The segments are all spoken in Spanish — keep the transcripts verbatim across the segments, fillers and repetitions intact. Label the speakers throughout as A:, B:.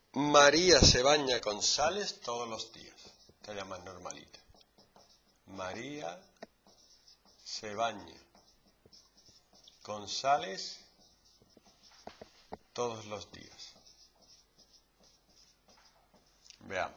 A: María se baña con sales todos los días. Esta ya más normalita. María se baña con sales todos los días. Veamos.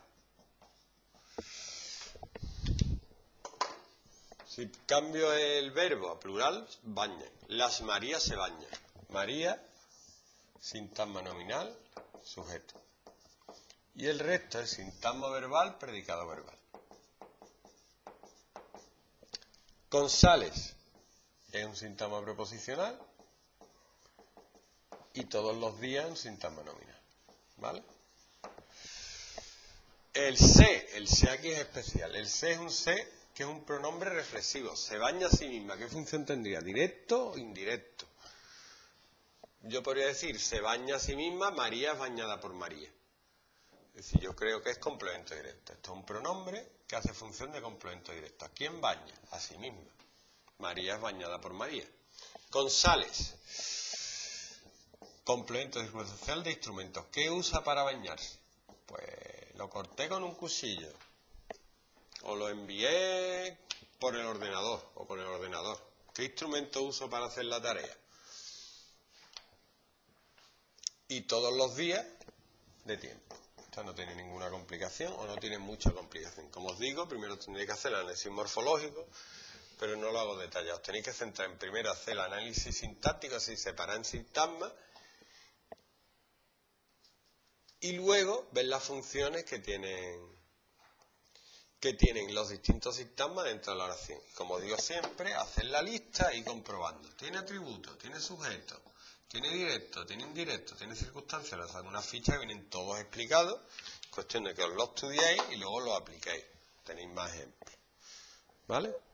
A: Si cambio el verbo a plural, bañan. Las Marías se bañan. María, sintagma nominal, sujeto. Y el resto es sintagma verbal, predicado verbal. Con sales es un sintagma preposicional y todos los días un sintagma nominal. ¿Vale? El se, el se aquí es especial. El se es un se que es un pronombre reflexivo. Se baña a sí misma. ¿Qué función tendría? ¿Directo o indirecto? Yo podría decir, se baña a sí misma, María es bañada por María. Es decir, yo creo que es complemento directo. Esto es un pronombre que hace función de complemento directo. ¿A quién baña? A sí misma. María es bañada por María. Con sales. Complemento circunstancial de instrumentos. ¿Qué usa para bañarse? Pues lo corté con un cuchillo. O lo envié por el ordenador o con el ordenador. ¿Qué instrumento uso para hacer la tarea? Y todos los días de tiempo. Esta no tiene ninguna complicación o no tiene mucha complicación. Como os digo, primero tendréis que hacer el análisis morfológico, pero no lo hago detallado. Os tenéis que centrar en primero hacer el análisis sintáctico, así separar en sintagmas, y luego ver las funciones que tienen, que tienen los distintos sintagmas dentro de la oración. Como digo siempre, hacer la lista y ir comprobando. ¿Tiene atributos? ¿Tiene sujetos? ¿Tiene directo? ¿Tiene indirecto? ¿Tiene circunstancias? Les hago una ficha que vienen todos explicados. Cuestión de que os lo estudiéis y luego lo apliquéis. Tenéis más ejemplos. ¿Vale?